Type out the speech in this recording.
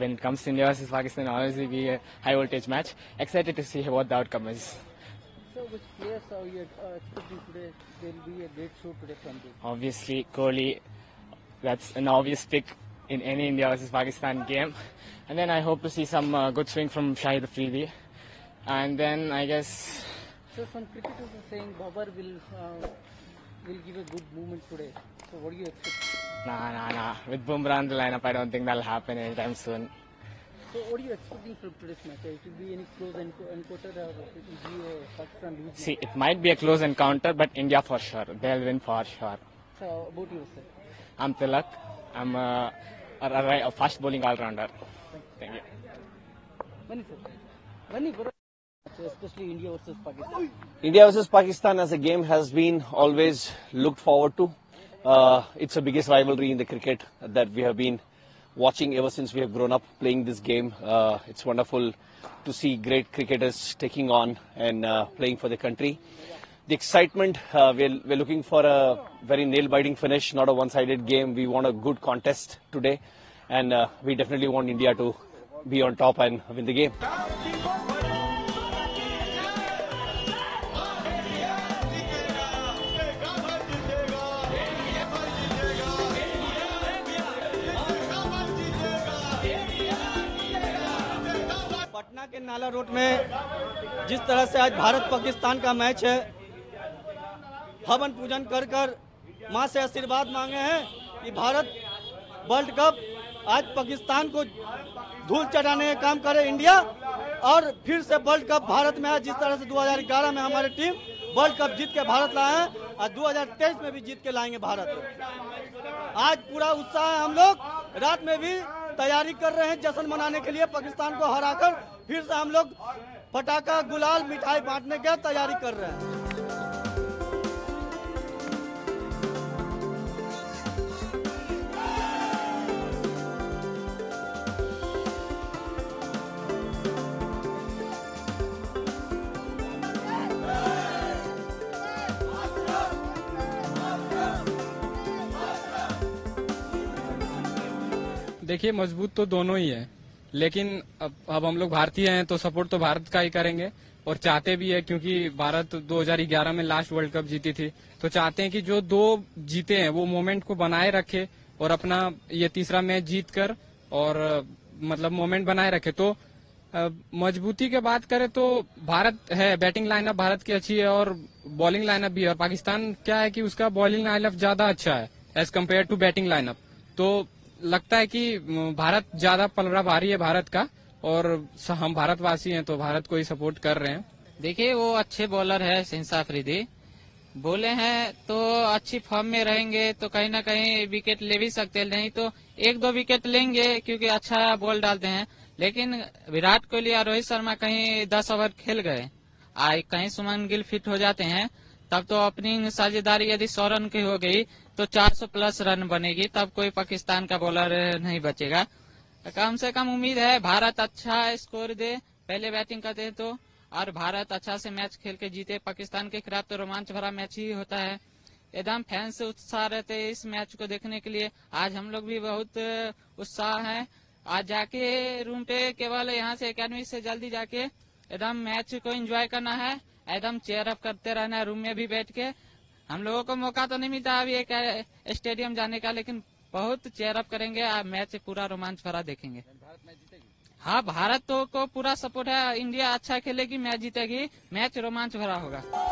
when it comes to India versus Pakistan, obviously be a high voltage match. Excited to see what the outcome is. So which players are you expecting today? There will be a great show today from you. Obviously, Kohli, that's an obvious pick in any India versus Pakistan game. And then I hope to see some good swing from Shahid Afridi. And then I guess... So some cricketers are saying Babar will give a good movement today. So what do you expect? Nah. With Bumrah in the lineup, I don't think that'll happen anytime soon. So what are you expecting from today's match? It will be any close encounter or it will be a Pakistan lose? See, it might be a close encounter, but India for sure. They'll win for sure. So about yourself? I'm Tilak. I'm a fast bowling all-rounder. Thank you. Many especially India versus Pakistan. India versus Pakistan as a game has been always looked forward to. It's the biggest rivalry in the cricket that we have been watching ever since we have grown up playing this game. It's wonderful to see great cricketers taking on and playing for the country. The excitement, we're looking for a very nail-biting finish, not a one-sided game. We want a good contest today, and we definitely want India to be on top and win the game. Patna के नाला road में जिस तरह से आज भारत पाकिस्तान का match है, हवन पूजन कर कर मां से आशीर्वाद मांगे हैं कि भारत वर्ल्ड कप आज पाकिस्तान को धूल चढ़ाने का काम करे इंडिया, और फिर से वर्ल्ड कप भारत में आज जिस तरह से 2011 में हमारी टीम वर्ल्ड कप जीत के भारत लाए हैं और 2023 में भी जीत के लाएंगे भारत। आज पूरा उत्साह है, हम लोग रात में भी तैयारी कर रहे हैं जश्न मनाने के लिए। पाकिस्तान को हराकर फिर से हम लोग पटाखा, गुलाल, मिठाई बांटने की तैयारी कर रहे हैं। देखिए, मजबूत तो दोनों ही है, लेकिन अब हम लोग भारतीय हैं तो सपोर्ट तो भारत का ही करेंगे और चाहते भी है, क्योंकि भारत 2011 में लास्ट वर्ल्ड कप जीती थी, तो चाहते हैं कि जो दो जीते हैं वो मोमेंट को बनाए रखे और अपना ये तीसरा मैच जीत कर और मतलब मोमेंट बनाए रखे। तो मजबूती की बात करें तो भारत है, बैटिंग लाइनअप भारत की अच्छी है और बॉलिंग लाइनअप भी है, और पाकिस्तान क्या है कि उसका बॉलिंग लाइनअप ज्यादा अच्छा है as compare to batting lineup. तो लगता है कि भारत ज्यादा पलड़ा भारी है भारत का, और हम भारतवासी हैं तो भारत को ही सपोर्ट कर रहे हैं। देखिए, वो अच्छे बॉलर है शहजाद अफरीदी, बोले हैं तो अच्छी फॉर्म में रहेंगे तो कहीं ना कहीं विकेट ले भी सकते हैं, नहीं तो 1-2 विकेट लेंगे क्योंकि अच्छा बॉल डालते हैं। लेकिन विराट कोहली और रोहित शर्मा कहीं 10 ओवर खेल गए, कहीं सुमन गिल फिट हो जाते हैं, तब तो ओपनिंग साझेदारी यदि 100 रन की हो गई तो 400 प्लस रन बनेगी, तब कोई पाकिस्तान का बॉलर नहीं बचेगा। कम से कम उम्मीद है भारत अच्छा स्कोर दे, पहले बैटिंग करते हैं तो, और भारत अच्छा से मैच खेल के जीते। पाकिस्तान के खिलाफ तो रोमांच भरा मैच ही होता है, एकदम फैंस उत्साह रहते हैं इस मैच को देखने के लिए। आज हम लोग भी बहुत उत्साह है, आज जाके रूम पे केवल यहाँ से एकेडमी से जल्दी जाके एकदम मैच को एंजॉय करना है, एकदम चेयर अप करते रहना है रूम में भी बैठ के। हम लोगों को मौका तो नहीं मिलता अभी एक स्टेडियम जाने का, लेकिन बहुत चेयर अप करेंगे, मैच पूरा रोमांच भरा देखेंगे। हाँ, भारत को पूरा सपोर्ट है, इंडिया अच्छा खेलेगी, मैच जीतेगी, मैच रोमांच भरा होगा।